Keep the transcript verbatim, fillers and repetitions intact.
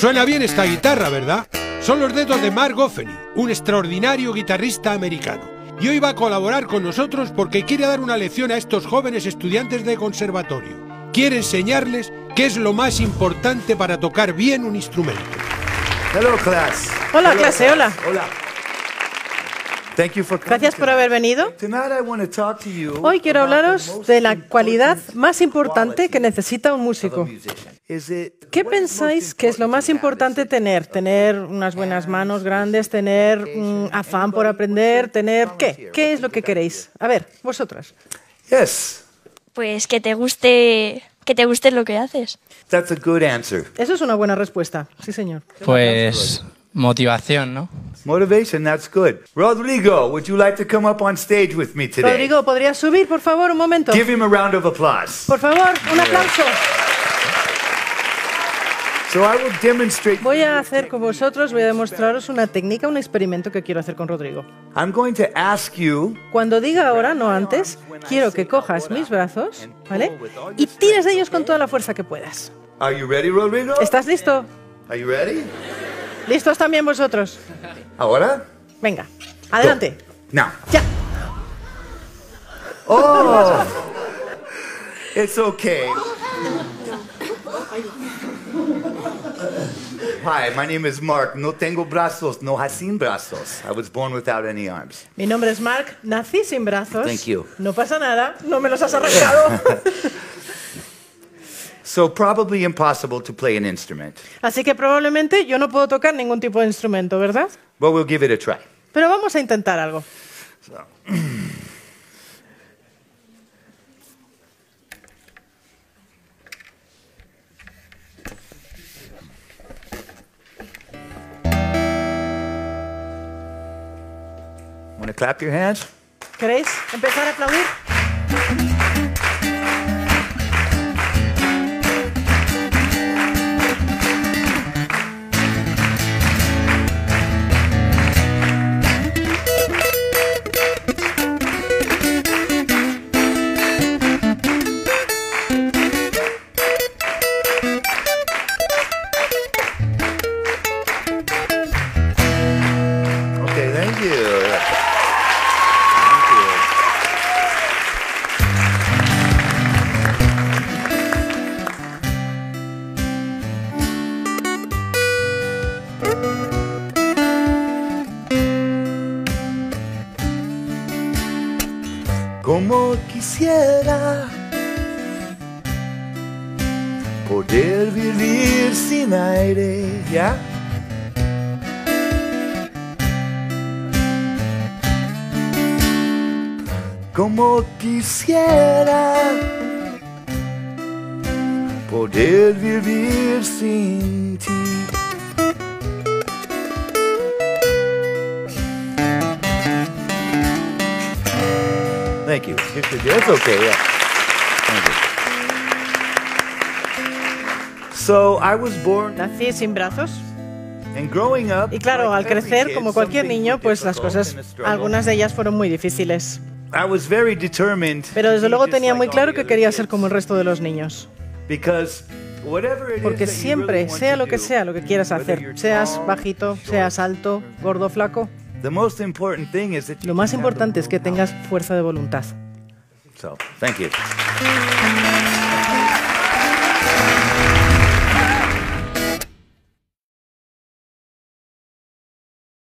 Suena bien esta guitarra, ¿verdad? Son los dedos de Mark Goffeny, un extraordinario guitarrista americano. Y hoy va a colaborar con nosotros porque quiere dar una lección a estos jóvenes estudiantes de conservatorio. Quiere enseñarles qué es lo más importante para tocar bien un instrumento. Hello, class. Hola, Hello, clase, class. hola. Hola. Thank you for coming Gracias por haber venido. Tonight I want to talk to you Hoy quiero about the hablaros most de la important cualidad más importante que quality necesita un of a músico. musician. Is it- ¿Qué what is most pensáis que es lo más importante important to have? tener? ¿Tener unas buenas manos grandes? ¿Tener un afán por aprender? ¿Tener qué? ¿Qué es lo que queréis? A ver, vosotras. Yes, Pues que te guste, que te guste lo que haces. that's a good answer. Eso es una buena respuesta. Sí, señor. Pues motivación, ¿no? Motivation, that's good. Rodrigo, would you like to come up on stage with me today? Rodrigo, ¿podrías subir, por favor, un momento? Give him a round of applause. Por favor, un aplauso. So I will demonstrate. Voy a hacer con vosotros, voy a demostraros una técnica, un experimento que quiero hacer con Rodrigo. I'm going to ask you Cuando diga ahora, no antes, quiero que cojas mis brazos, ¿vale? Y tires de ellos con toda la fuerza que puedas. Are you ready, Rodrigo? ¿Estás listo? Are you ready? ¿Listos también vosotros? Ahora? Venga, adelante. Now. Ya. Oh, it's okay. Hi, my name is Mark. No tengo brazos, no sin brazos. I was born without any arms. Mi nombre es Mark, nací sin brazos. Thank you. No pasa nada, no me los has arrancado. So probably impossible to play an instrument. Así que probablemente yo no puedo tocar ningún tipo de instrumento, ¿verdad? But we'll give it a try. Pero vamos a intentar algo. So. Want to clap your hands? ¿Queréis empezar a aplaudir? Okay, thank you. Thank you. Como quisiera poder vivir sin aire, ¿ya? Como quisiera poder vivir sin ti. Thank you. It's okay, yeah. Thank you. So I was born Nací sin brazos. and growing up. Y claro, al like every crecer, kid, como some cualquier things niño, were pues las difficult cosas, and a struggle. algunas de ellas fueron muy difíciles. I was very determined. Pero to desde be luego just tenía like muy all claro the que other quería kids. ser como el resto de los niños. Because whatever it is Porque that you siempre, really want sea to lo que do, sea lo que quieras whether hacer, you're seas tall, bajito, short, seas alto, gordo, flaco, the most important thing is that you lo más can have the importante es que willpower. tengas fuerza de voluntad. So, thank you.